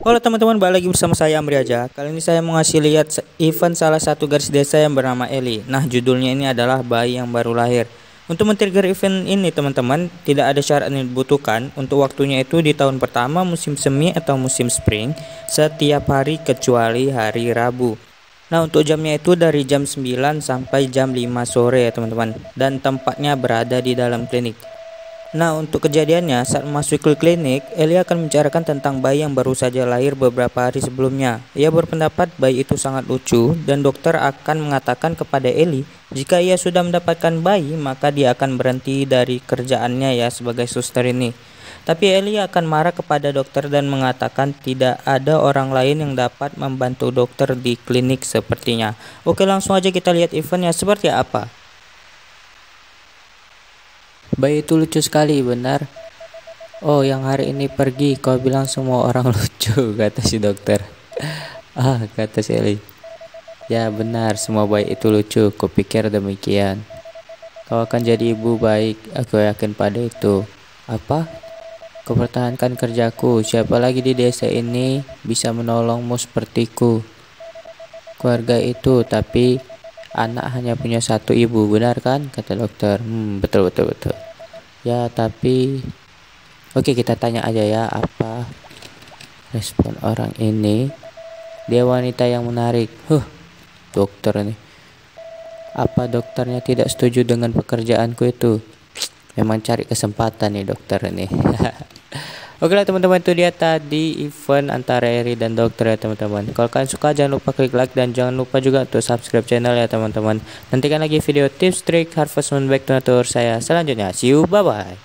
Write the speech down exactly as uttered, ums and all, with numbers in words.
Halo teman-teman, balik lagi bersama saya Amri aja. Kali ini saya mau ngasih lihat se- event salah satu garis desa yang bernama Eli. Nah, judulnya ini adalah bayi yang baru lahir. Untuk men-trigger event ini teman-teman, tidak ada syarat yang dibutuhkan. Untuk waktunya itu di tahun pertama musim semi atau musim spring, setiap hari kecuali hari Rabu. Nah, untuk jamnya itu dari jam sembilan sampai jam lima sore ya teman-teman. Dan tempatnya berada di dalam klinik. Nah, untuk kejadiannya saat memasuki klinik, Eli akan membicarakan tentang bayi yang baru saja lahir beberapa hari sebelumnya. Ia berpendapat bayi itu sangat lucu dan dokter akan mengatakan kepada Eli jika ia sudah mendapatkan bayi maka dia akan berhenti dari kerjaannya ya sebagai suster ini. Tapi Eli akan marah kepada dokter dan mengatakan tidak ada orang lain yang dapat membantu dokter di klinik sepertinya. Oke, langsung aja kita lihat eventnya seperti apa. Bayi itu lucu sekali, benar. Oh, yang hari ini pergi, kau bilang semua orang lucu, kata si dokter. Ah, kata si Eli. Ya benar, semua bayi itu lucu, kupikir demikian. Kau akan jadi ibu baik, aku yakin pada itu. Apa? Kau pertahankan kerjaku, siapa lagi di desa ini bisa menolongmu sepertiku? Keluarga itu, tapi anak hanya punya satu ibu, benar kan? Kata dokter. Hmm, betul betul betul. Ya, tapi oke, kita tanya aja ya apa respon orang ini. Dia wanita yang menarik. Huh, dokter nih. Apa dokternya tidak setuju dengan pekerjaanku itu? Memang cari kesempatan nih dokter ini. Oke lah teman-teman, itu dia tadi event antara Eri dan dokter ya teman-teman. Kalau kalian suka jangan lupa klik like dan jangan lupa juga untuk subscribe channel ya teman-teman. Nantikan lagi video tips, trik, harvest moon back to nature saya selanjutnya. See you, bye bye.